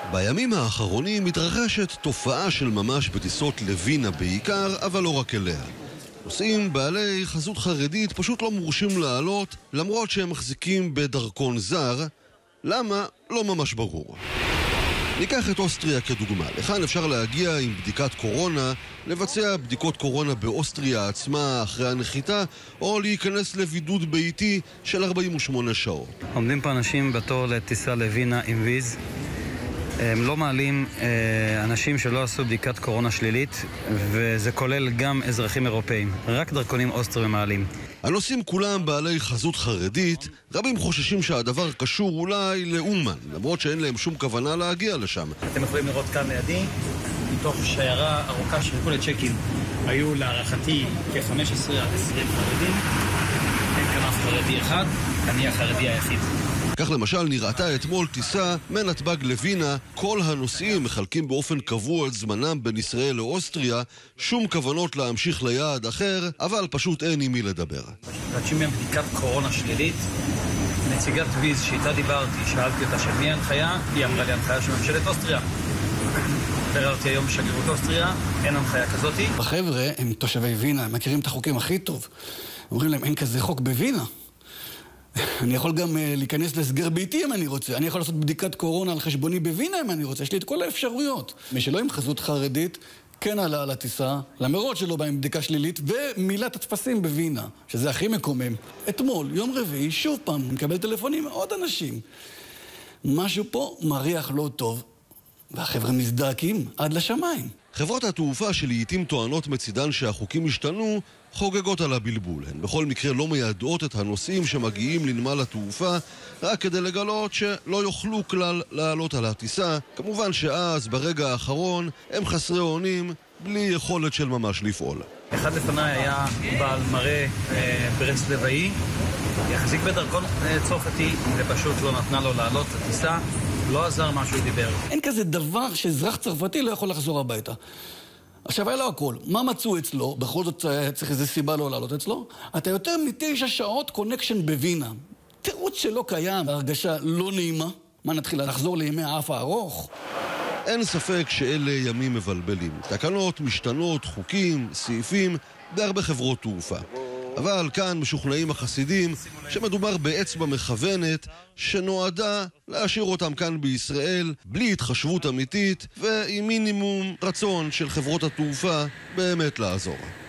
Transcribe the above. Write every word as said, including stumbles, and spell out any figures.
בימים האחרונים מתרחשת תופעה של ממש בטיסות לווינה בעיקר, אבל לא רק אליה. נוסעים בעלי חזות חרדית פשוט לא מורשים לעלות, למרות שהם מחזיקים בדרכון זר. למה? לא ממש ברור. ניקח את אוסטריה כדוגמה. לכאן אפשר להגיע עם בדיקת קורונה, לבצע בדיקות קורונה באוסטריה עצמה אחרי הנחיתה, או להיכנס לבידוד ביתי של ארבעים ושמונה שעות. עומדים פה אנשים בתור לטיסה לווינה עם ויז. הם לא מעלים אה, אנשים שלא עשו בדיקת קורונה שלילית, וזה כולל גם אזרחים אירופאים. רק דרכונים אוסטריים מעלים. הנוסעים כולם בעלי חזות חרדית. רבים חוששים שהדבר קשור אולי לאומן, למרות שאין להם שום כוונה להגיע לשם. אתם יכולים לראות כאן לידי, מתוך שיירה ארוכה של כל הצ'קים. היו להערכתי כ-חמש עשרה עד עשרים חרדים. אין כאן אף חרדי אחד, אני החרדי היחיד. כך למשל נראתה אתמול טיסה מנתב"ג לווינה. כל הנוסעים מחלקים באופן קבוע את זמנם בין ישראל לאוסטריה, שום כוונות להמשיך ליעד אחר, אבל פשוט אין עם מי לדבר. מבקשים מהם בדיקת קורונה שלילית. נציגת ויז שאיתה דיברתי, שאלתי אותה של מי ההנחיה, היא אמרה לי הנחיה של ממשלת אוסטריה. בררתי היום בשגרירות אוסטריה, אין הנחיה כזאת. החבר'ה הם תושבי וינה, הם מכירים את החוקים הכי טוב. אומרים להם אין כזה חוק בווינה. אני יכול גם להיכנס לסגר ביתי אם אני רוצה. אני יכול לעשות בדיקת קורונה על חשבוני בווינה אם אני רוצה. יש לי את כל האפשרויות. מי שלא עם חזות חרדית, כן עלה על הטיסה, למרות שלא בא עם בדיקה שלילית, ומילת התפסים בווינה, שזה הכי מקומם. אתמול, יום רביעי, שוב פעם, נקבל טלפונים מעוד אנשים. משהו פה מריח לא טוב, והחבר'ה מזדעקים עד לשמיים. חברות התעופה שלעיתים טוענות מצידן שהחוקים השתנו, חוגגות על הבלבול. הן בכל מקרה לא מיידעות את הנוסעים שמגיעים לנמל התעופה, רק כדי לגלות שלא יוכלו כלל לעלות על הטיסה. כמובן שאז, ברגע האחרון, הם חסרי אונים, בלי יכולת של ממש לפעול. אחד לפניי היה בעל מראה אה, ברסלבאי, יחזיק בדרכון אה, צרפתי, ופשוט לא נתנה לו לעלות לטיסה. לא עזר מה שהוא דיבר. אין כזה דבר שאזרח צרפתי לא יכול לחזור הביתה. עכשיו, היה לו הכל. מה מצאו אצלו? בכל זאת צריך איזו סיבה לא לעלות אצלו. אתה יותר מתשע שעות קונקשן בווינה. תירוץ שלא קיים, הרגשה לא נעימה. מה, נתחיל לחזור לימי האף הארוך? אין ספק שאלה ימים מבלבלים. תקנות, משתנות, חוקים, סעיפים, בהרבה חברות תעופה. אבל כאן משוכנעים החסידים שמדובר באצבע מכוונת שנועדה להשאיר אותם כאן בישראל בלי התחשבות אמיתית ועם מינימום רצון של חברות התעופה באמת לעזור.